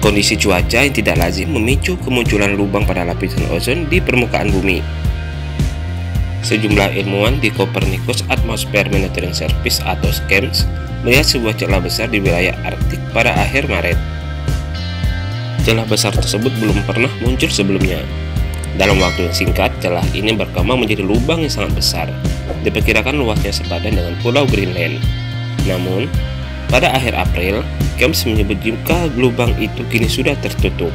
Kondisi cuaca yang tidak lazim memicu kemunculan lubang pada lapisan ozon di permukaan bumi. Sejumlah ilmuwan di Copernicus Atmosphere Monitoring Service atau SCAMS melihat sebuah celah besar di wilayah Arktik pada akhir Maret. Celah besar tersebut belum pernah muncul sebelumnya. Dalam waktu yang singkat, celah ini berkembang menjadi lubang yang sangat besar. Diperkirakan luasnya sepadan dengan Pulau Greenland. Namun, pada akhir April, SCAMS menyebut jika lubang itu kini sudah tertutup.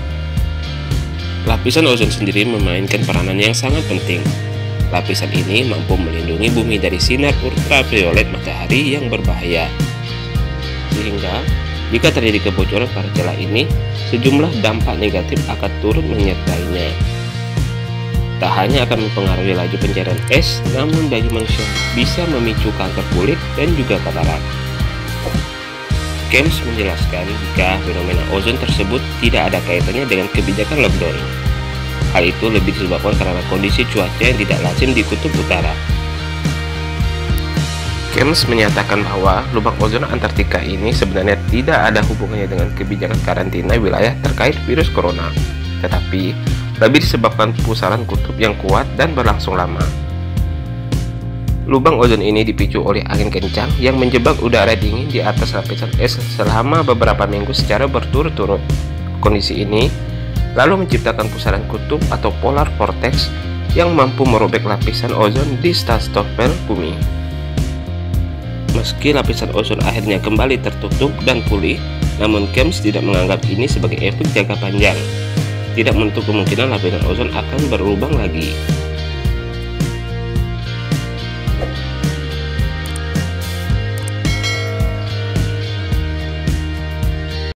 Lapisan ozon sendiri memainkan peranan yang sangat penting. Lapisan ini mampu melindungi bumi dari sinar ultraviolet matahari yang berbahaya. Sehingga, jika terjadi kebocoran pada celah ini, sejumlah dampak negatif akan turut menyertainya. Tak hanya akan mempengaruhi laju pencairan es, namun bagi manusia bisa memicu kanker kulit dan juga katarak. SCAMS menjelaskan jika fenomena ozon tersebut tidak ada kaitannya dengan kebijakan lockdown. Hal itu lebih disebabkan karena kondisi cuaca yang tidak lazim di kutub utara. SCAMS menyatakan bahwa lubang ozon Antartika ini sebenarnya tidak ada hubungannya dengan kebijakan karantina wilayah terkait virus corona, tetapi lebih disebabkan pusaran kutub yang kuat dan berlangsung lama. Lubang ozon ini dipicu oleh angin kencang yang menjebak udara dingin di atas lapisan es selama beberapa minggu secara berturut-turut. Kondisi ini lalu menciptakan pusaran kutub atau polar vortex yang mampu merobek lapisan ozon di stratosfer bumi. Meski lapisan ozon akhirnya kembali tertutup dan pulih, namun SCAMS tidak menganggap ini sebagai efek jangka panjang. Tidak menutup kemungkinan lapisan ozon akan berlubang lagi.